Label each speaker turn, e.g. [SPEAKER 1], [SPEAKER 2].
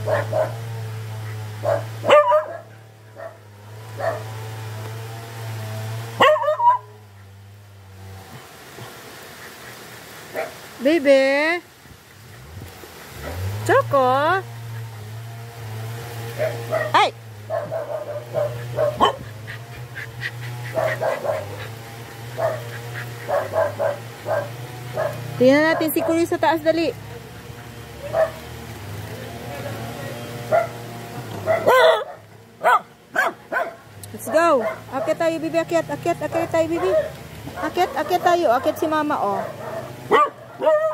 [SPEAKER 1] Baby, Choco. Ay. Tingnan natin si Kuya sa taas, dali. Let's go. Akit tayo, bibi. Akit tayo, bibi. Akit tayo. Akit si mama, oh.